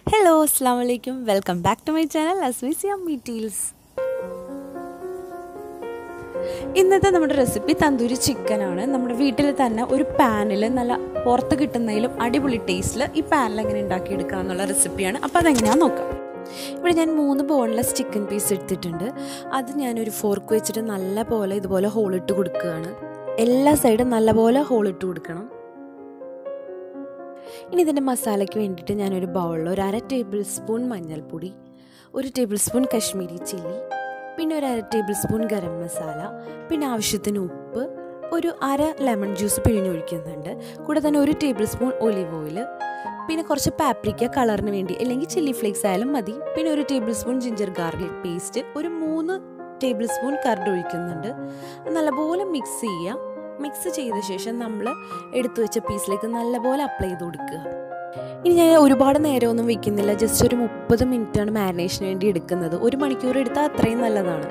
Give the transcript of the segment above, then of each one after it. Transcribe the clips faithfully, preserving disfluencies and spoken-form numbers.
Hello, Assalamu alaikum. Welcome back to my channel Asmi's Yummy Tales. ഇന്നത്തെ നമ്മുടെ recipe tandoori chicken ആണ്. നമ്മുടെ വീട്ടിൽ തന്നെ ഒരു പാനിൽ നല്ല പുറത്ത് കിട്ടുന്നതിലും അടിപൊളി ടേസ്റ്റിൽ ഈ പാനിൽ എങ്ങനെ ഉണ്ടാക്കിയെടുക്കുക എന്നുള്ള റെസിപ്പിയാണ്. അപ്പോൾ അതെങ്ങനെയാണെന്ന് നോക്കാം. ഇവിടെ ഞാൻ മൂന്ന് ബോൺലെസ് ചിക്കൻ പീസ് എടുത്തിട്ടുണ്ട്. അത് ഞാനൊരു ഫോർക്ക് വെച്ചിട്ട് നല്ല പോലെ ഇതുപോലെ ഹോളിട്ട് കൊടുക്കുകയാണ്. എല്ലാ സൈഡും നല്ലപോലെ ഹോളിട്ട് കൊടുക്കണം. ഇനി ഇതിൻ്റെ മസാലയ്ക്ക് വേണ്ടിയിട്ട് ഞാനൊരു ബൗളിൽ ഒരു അര ടേബിൾ സ്പൂൺ മഞ്ഞൾപ്പൊടി, ഒരു ടേബിൾ സ്പൂൺ കശ്മീരി ചില്ലി, പിന്നെ ഒരു അര ടേബിൾ സ്പൂൺ ഗരം മസാല, പിന്നെ ആവശ്യത്തിന് ഉപ്പ്, ഒരു അര ലെമൺ ജ്യൂസ് പിഴിഞ്ഞൊഴിക്കുന്നുണ്ട്. കൂടെ തന്നെ ഒരു ടേബിൾ സ്പൂൺ ഒലിവ് ഓയിൽ, പിന്നെ കുറച്ച് പാപ്രിക്ക കളറിന് വേണ്ടി, അല്ലെങ്കിൽ ചില്ലി ഫ്ലേക്സ് ആയാലും മതി. പിന്നെ ഒരു tablespoon ginger garlic paste, ഒരു മൂന്ന് ടേബിൾ സ്പൂൺ കർഡ് ഒഴിക്കുന്നുണ്ട്. നല്ലപോലെ മിക്സ് ചെയ്യാം. മിക്സ് ചെയ്ത ശേഷം നമ്മൾ എടുത്തു വെച്ച പീസിലേക്ക് നല്ലപോലെ അപ്ലൈ ചെയ്ത് കൊടുക്കുക. ഇനി ഞാൻ ഒരുപാട് നേരമൊന്നും വെക്കുന്നില്ല, ജസ്റ്റ് ഒരു മുപ്പത് മിനിറ്റാണ് മാരിനേഷന് വേണ്ടി എടുക്കുന്നത്. ഒരു മണിക്കൂർ എടുത്താൽ അത്രയും നല്ലതാണ്.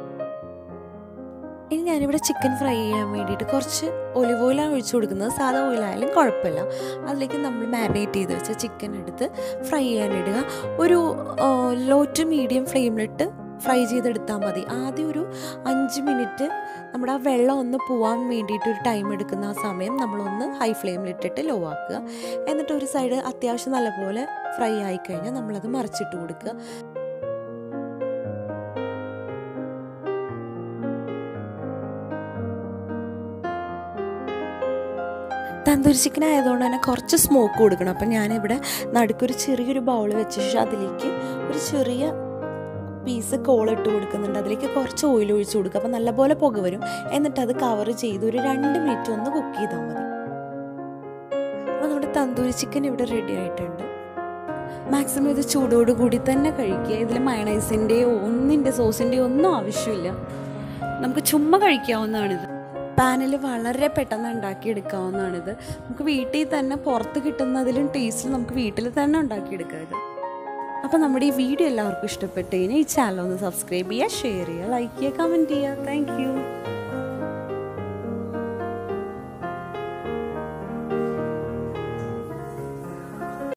ഇനി ഞാനിവിടെ ചിക്കൻ ഫ്രൈ ചെയ്യാൻ വേണ്ടിയിട്ട് കുറച്ച് ഒലിവ് ഓയിലാണ് ഒഴിച്ചു കൊടുക്കുന്നത്. സാധാ ഓയിലായാലും കുഴപ്പമില്ല. അതിലേക്ക് നമ്മൾ മാരിനേറ്റ് ചെയ്ത് വെച്ച ചിക്കൻ എടുത്ത് ഫ്രൈ ചെയ്യാനിടുക. ഒരു ലോ ടു മീഡിയം ഫ്ലെയിമിലിട്ട് ഫ്രൈ ചെയ്തെടുത്താൽ മതി. ആദ്യം ഒരു അഞ്ച് മിനിറ്റ് നമ്മുടെ ആ വെള്ളം ഒന്ന് പോവാൻ വേണ്ടിയിട്ട് ഒരു ടൈം എടുക്കുന്ന ആ സമയം നമ്മളൊന്ന് ഹൈ ഫ്ലെയിമിലിട്ടിട്ട് ലോ ആക്കുക. എന്നിട്ട് ഒരു സൈഡ് അത്യാവശ്യം നല്ലപോലെ ഫ്രൈ ആയിക്കഴിഞ്ഞാൽ നമ്മളത് മറിച്ചിട്ട് കൊടുക്കുക. തന്തൂരി ചിക്കൻ ആയതുകൊണ്ട് തന്നെ കുറച്ച് സ്മോക്ക് കൊടുക്കണം. അപ്പം ഞാനിവിടെ നടുക്കൊരു ചെറിയൊരു ബൗൾ വെച്ച ശേഷം അതിലേക്ക് ഒരു ചെറിയ പീസ് കോളിട്ട് കൊടുക്കുന്നുണ്ട്. അതിലേക്ക് കുറച്ച് ഓയിൽ ഒഴിച്ച് കൊടുക്കുക. അപ്പോൾ നല്ലപോലെ പുക വരും. എന്നിട്ട് അത് കവർ ചെയ്ത് ഒരു രണ്ട് മിനിറ്റ് ഒന്ന് കുക്ക് ചെയ്താൽ മതി. അപ്പോൾ നമ്മുടെ തന്തൂരി ചിക്കൻ ഇവിടെ റെഡി ആയിട്ടുണ്ട്. മാക്സിമം ഇത് ചൂടോടുകൂടി തന്നെ കഴിക്കുക. ഇതിൽ മയണൈസിൻ്റെയോ ഒന്നിൻ്റെ സോസിൻ്റെയോ ഒന്നും ആവശ്യമില്ല. നമുക്ക് ചുമ്മാ കഴിക്കാവുന്നതാണിത്. പാനിൽ വളരെ പെട്ടെന്ന് ഉണ്ടാക്കിയെടുക്കാവുന്നതാണിത്. നമുക്ക് വീട്ടിൽ തന്നെ പുറത്ത് കിട്ടുന്നതിലും ടേസ്റ്റ് നമുക്ക് വീട്ടിൽ തന്നെ ഉണ്ടാക്കിയെടുക്കാം ഇത്. അപ്പോൾ നമ്മുടെ ഈ വീഡിയോ എല്ലാവർക്കും ഇഷ്ടപ്പെട്ട് കഴിഞ്ഞാൽ ഈ ചാനൽ ഒന്ന് സബ്സ്ക്രൈബ് ചെയ്യുക, ഷെയർ ചെയ്യുക, ലൈക്ക് ചെയ്യുക, കമൻറ്റ് ചെയ്യുക. Thank U.